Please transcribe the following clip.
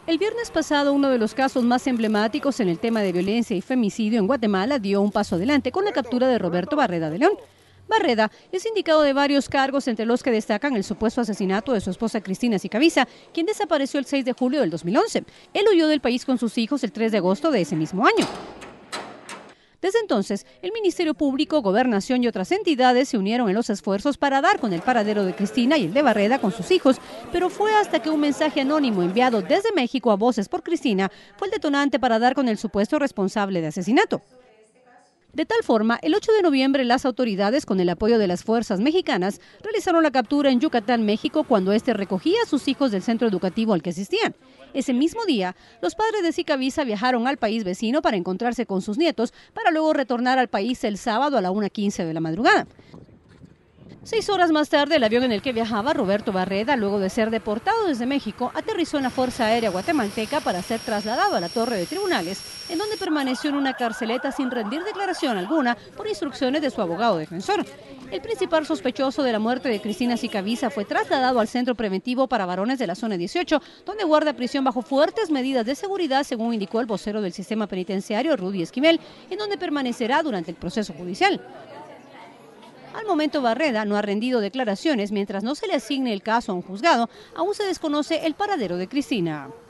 El viernes pasado, uno de los casos más emblemáticos en el tema de violencia y femicidio en Guatemala dio un paso adelante con la captura de Roberto Barreda de León. Barreda es indicado de varios cargos, entre los que destacan el supuesto asesinato de su esposa Cristina Sicavisa, quien desapareció el 6 de julio del 2011. Él huyó del país con sus hijos el 3 de agosto de ese mismo año. Desde entonces, el Ministerio Público, Gobernación y otras entidades se unieron en los esfuerzos para dar con el paradero de Cristina y el de Barreda con sus hijos, pero fue hasta que un mensaje anónimo enviado desde México a Voces por Cristina fue el detonante para dar con el supuesto responsable de asesinato. De tal forma, el 8 de noviembre las autoridades, con el apoyo de las fuerzas mexicanas, realizaron la captura en Yucatán, México, cuando éste recogía a sus hijos del centro educativo al que asistían. Ese mismo día, los padres de Sicavisa viajaron al país vecino para encontrarse con sus nietos, para luego retornar al país el sábado a la 1:15 de la madrugada. 6 horas más tarde, el avión en el que viajaba Roberto Barreda, luego de ser deportado desde México, aterrizó en la Fuerza Aérea Guatemalteca para ser trasladado a la Torre de Tribunales, en donde permaneció en una carceleta sin rendir declaración alguna por instrucciones de su abogado defensor. El principal sospechoso de la muerte de Cristina Sicavisa fue trasladado al Centro Preventivo para Varones de la Zona 18, donde guarda prisión bajo fuertes medidas de seguridad, según indicó el vocero del sistema penitenciario, Rudy Esquivel, en donde permanecerá durante el proceso judicial. Al momento, Barreda no ha rendido declaraciones. Mientras no se le asigne el caso a un juzgado, aún se desconoce el paradero de Cristina.